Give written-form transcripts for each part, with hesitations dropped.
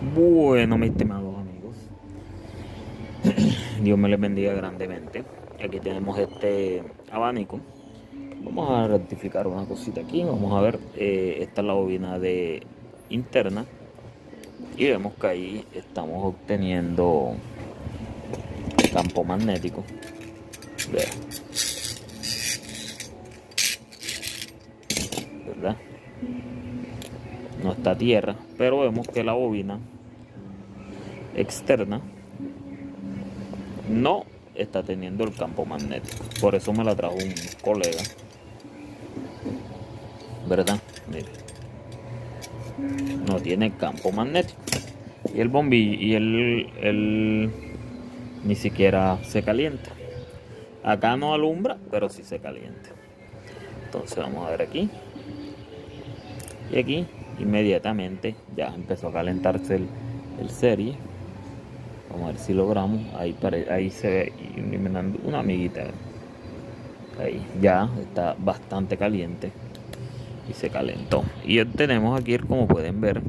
Bueno, mis estimados amigos, Dios me les bendiga grandemente. Aquí tenemos este abanico. Vamos a rectificar una cosita aquí. Vamos a ver, esta es la bobina de interna y vemos que ahí estamos obteniendo campo magnético. Vean, ¿verdad? No está tierra, pero vemos que la bobina externa no está teniendo el campo magnético. Por eso me la trajo un colega, ¿verdad? Mire, no tiene campo magnético. Y el bombillo y el ni siquiera se calienta. Acá no alumbra, pero sí se calienta. Entonces vamos a ver aquí. Y aquí inmediatamente ya empezó a calentarse el serie. Vamos a ver si logramos. Ahí se ve iluminando una amiguita. Ahí ya está bastante caliente y se calentó. Y tenemos aquí, como pueden ver,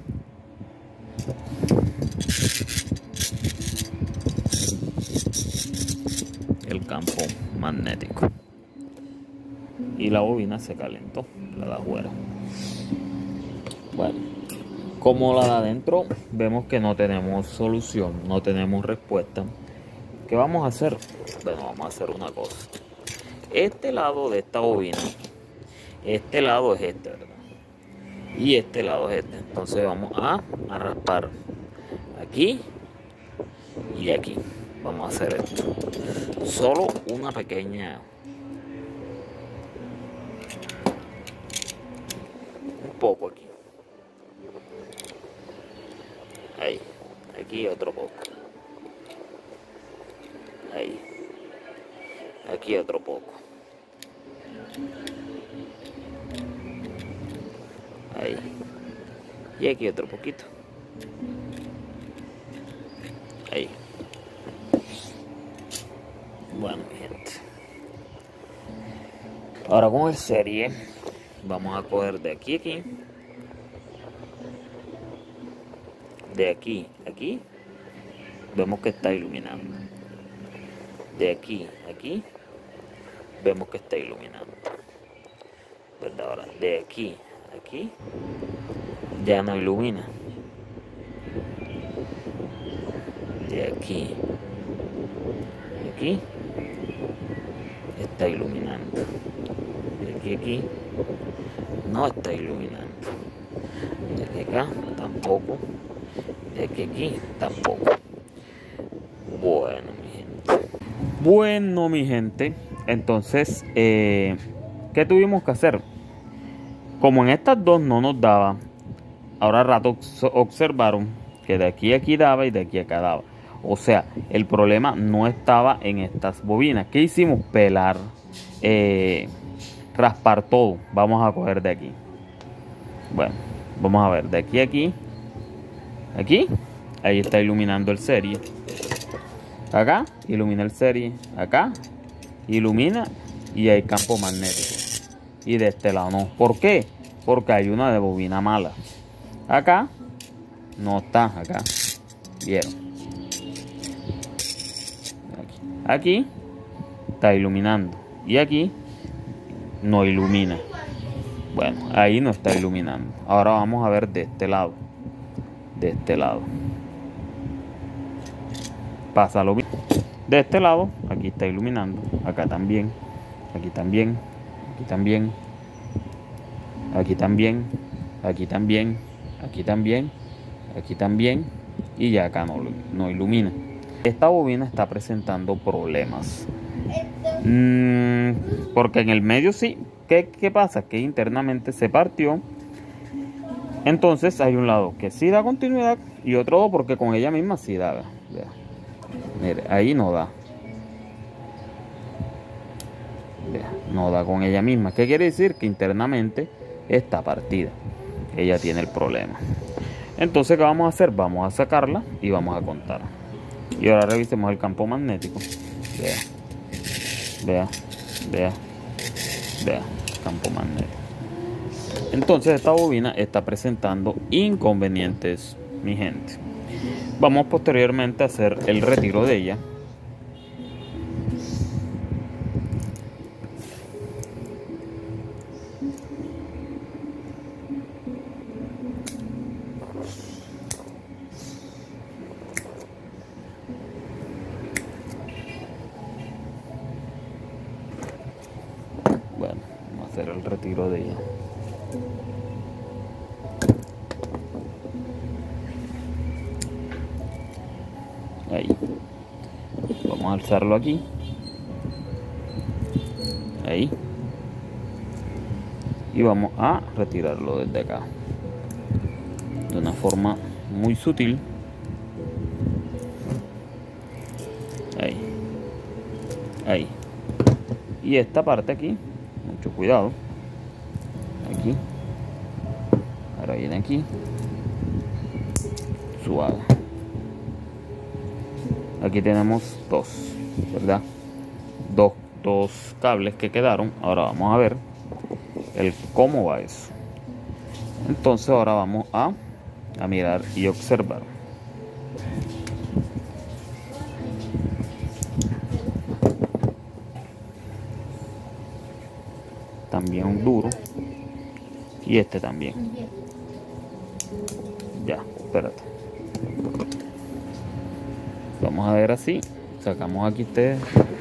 el campo magnético. Y la bobina se calentó, la de afuera. Bueno, como la de adentro vemos que no tenemos solución, no tenemos respuesta. ¿Qué vamos a hacer? Bueno, vamos a hacer una cosa. Este lado de esta bobina, este lado es este, ¿verdad? Y este lado es este. Entonces vamos a raspar aquí y aquí. Vamos a hacer esto. Solo una pequeña, un poco aquí. Ahí, aquí otro poco. Ahí, aquí otro poco. Ahí, y aquí otro poquito. Ahí. Bueno, mi gente, ahora con el serie vamos a coger de aquí a aquí, de aquí a aquí, vemos que está iluminando. De aquí a aquí vemos que está iluminando, ¿verdad? Ahora de aquí a aquí ya no ilumina. De aquí a aquí está iluminando. De aquí a aquí no está iluminando. De aquí acá tampoco. De aquí a aquí tampoco. Bueno, mi gente, entonces, ¿qué tuvimos que hacer? Como en estas dos no nos daba, ahora al rato observaron que de aquí a aquí daba y de aquí a acá daba. O sea, el problema no estaba en estas bobinas. ¿Qué hicimos? Pelar, raspar todo. Vamos a coger de aquí. Bueno, vamos a ver, de aquí a aquí. Aquí, ahí está iluminando el serie. Acá ilumina el serie, acá ilumina y hay campo magnético. Y de este lado no. ¿Por qué? Porque hay una de bobina mala. Acá no está, acá. ¿Vieron? Aquí está iluminando y aquí no ilumina. Bueno, ahí no está iluminando. Ahora vamos a ver de este lado. De este lado pasa lo mismo. De este lado, aquí está iluminando, acá también, aquí también, aquí también, aquí también, aquí también, aquí también, aquí también, y ya acá no ilumina. Esta bobina está presentando problemas, porque en el medio sí. ¿Qué pasa? Que internamente se partió. Entonces hay un lado que sí da continuidad y otro porque con ella misma sí da. Vea. Mire, ahí no da. Vea, no da con ella misma. ¿Qué quiere decir? Que internamente está partida. Ella tiene el problema. Entonces, ¿qué vamos a hacer? Vamos a sacarla y vamos a contar. Y ahora revisemos el campo magnético. Vea. Vea. Vea. Vea. Campo magnético. Entonces esta bobina está presentando inconvenientes, mi gente. Vamos posteriormente a hacer el retiro de ella. Bueno, vamos a hacer el retiro de ella. Ahí. Vamos a alzarlo aquí. Ahí. Y vamos a retirarlo desde acá. De una forma muy sutil. Ahí. Ahí. Y esta parte aquí, mucho cuidado. Aquí. Ahora viene aquí. Suave. Aquí tenemos dos, ¿verdad? Dos cables que quedaron. Ahora vamos a ver cómo va eso. Entonces ahora vamos a mirar y observar. También un duro. Y este también. Ya, espérate. Vamos a ver así. Sacamos aquí este.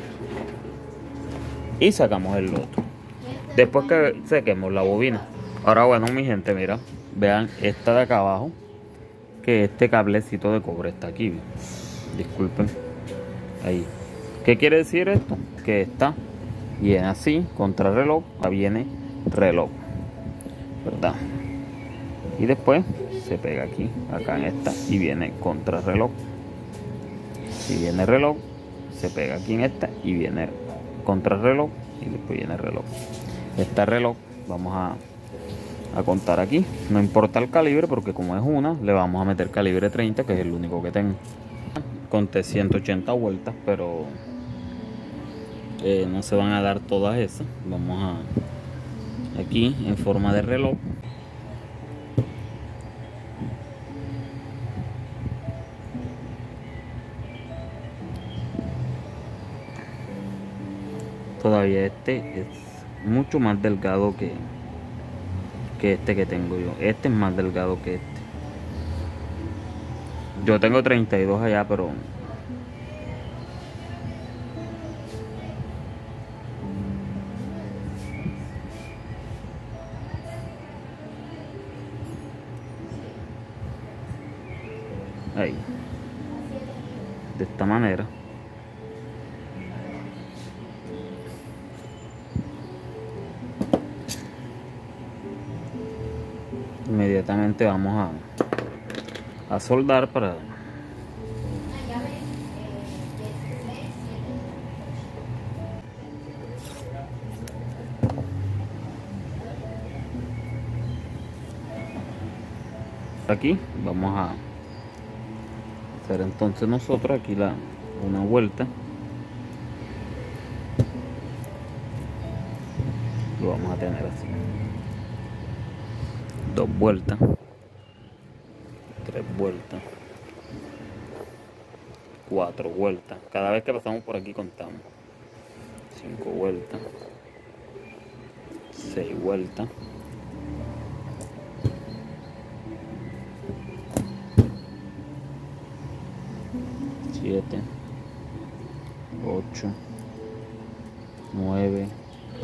Y sacamos el otro. Después que sequemos la bobina. Ahora bueno, mi gente, mira. Vean esta de acá abajo. Que este cablecito de cobre está aquí. Disculpen. Ahí. ¿Qué quiere decir esto? Que esta viene así, contra reloj. Viene reloj, ¿verdad? Y después se pega aquí, acá en esta, y viene contra reloj. Si viene reloj, se pega aquí en esta y viene contra reloj, y después viene reloj. Esta reloj vamos a contar aquí. No importa el calibre, porque como es una, le vamos a meter calibre 30, que es el único que tengo. Conté 180 vueltas, pero no se van a dar todas esas. Vamos a aquí en forma de reloj. Todavía este es mucho más delgado que este que tengo yo. Este es más delgado que este. Yo tengo 32 allá, pero ahí, de esta manera. Inmediatamente vamos a soldar para aquí. Vamos a hacer entonces nosotros aquí una vuelta. Lo vamos a tener así. 2 vueltas, 3 vueltas, 4 vueltas. Cada vez que pasamos por aquí contamos. 5 vueltas, 6 vueltas, 7, 8, 9,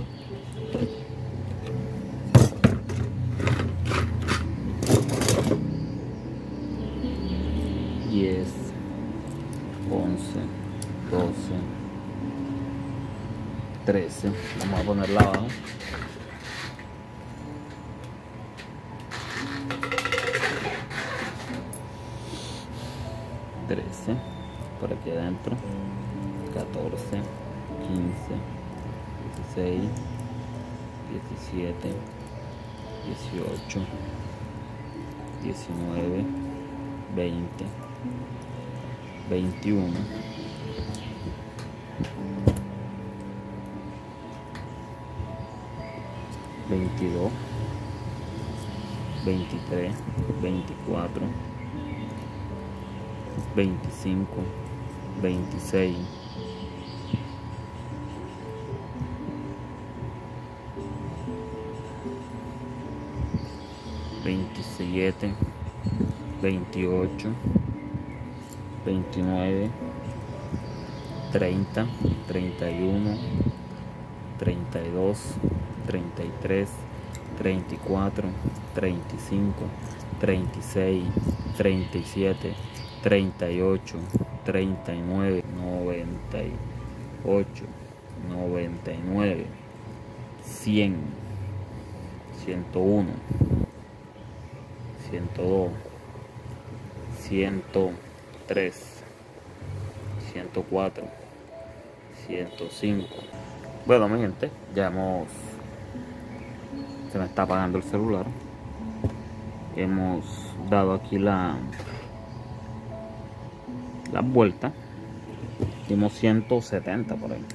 10, 11, 12, 13. Vamos a ponerla abajo. 13 por aquí adentro. 14, 15, 16, 17, 18, 19, 20, 21, 22, 23, 24, 25, 26, 27, 28, 29, 30, 31, 32, 33, 34, 35, 36, 37, 38, 39, 98, 99, 100, 101, 102, 103, 104, 105. Bueno, mi gente, se me está apagando el celular. Hemos dado aquí las vueltas. Dimos 170 por ahí.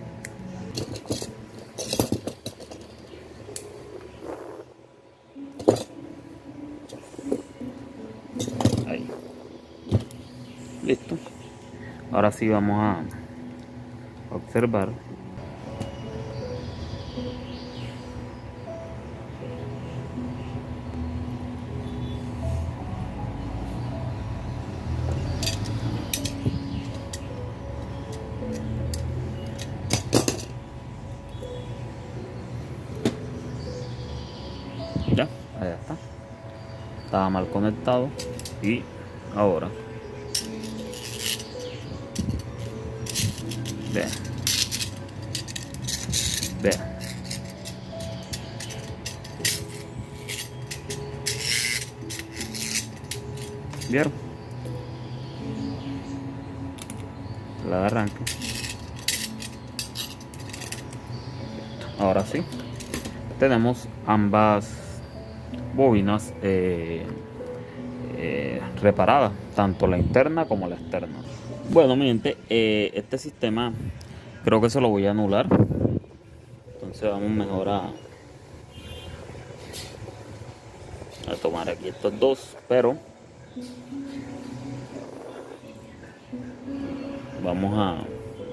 Ahí. Listo. Ahora sí vamos a observar. Ya, ahí está. Estaba mal conectado y ahora vean, vean. ¿Vieron? La de arranque. Ahora sí, tenemos ambas bobinas reparadas, tanto la interna como la externa. Bueno, mi gente, este sistema creo que se lo voy a anular. Entonces vamos mejor a tomar aquí estos dos, pero vamos a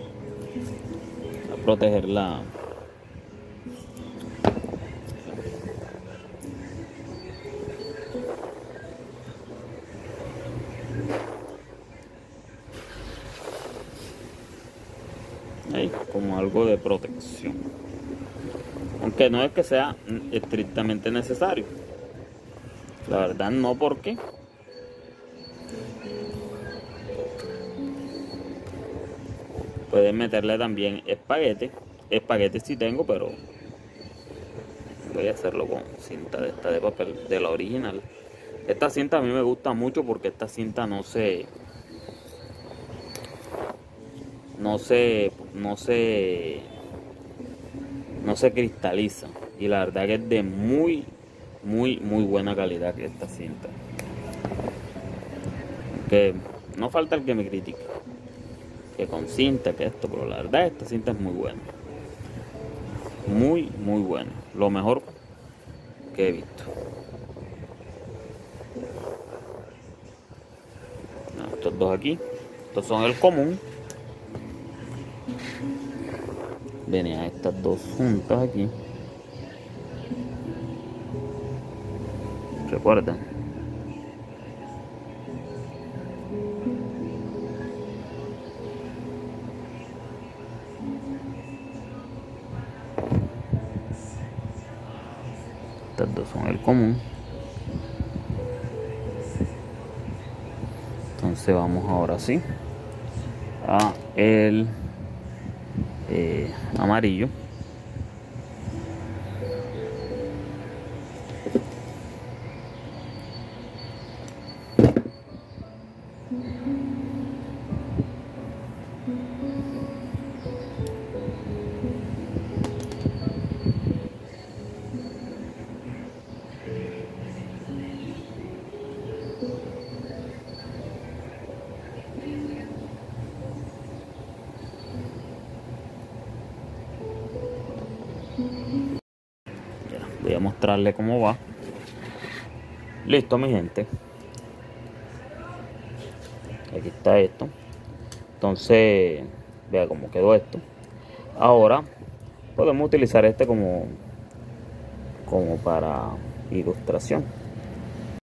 protegerla. Ahí, como algo de protección, aunque no es que sea estrictamente necesario, la verdad no, porque pueden meterle también espagueti sí tengo, pero voy a hacerlo con cinta de esta de papel, de la original. Esta cinta a mí me gusta mucho porque esta cinta no se cristaliza, y la verdad que es de muy buena calidad que esta cinta, que no falta el que me critique que con cinta, que esto, pero la verdad esta cinta es muy buena, muy buena, lo mejor que he visto. Estos dos aquí, estos son el común. Venía estas dos juntas aquí. ¿Recuerdan? Estas dos son el común. Entonces vamos ahora sí a el amarillo. Voy a mostrarle cómo va. Listo, mi gente. Aquí está esto. Entonces, vea cómo quedó esto. Ahora podemos utilizar este como para ilustración.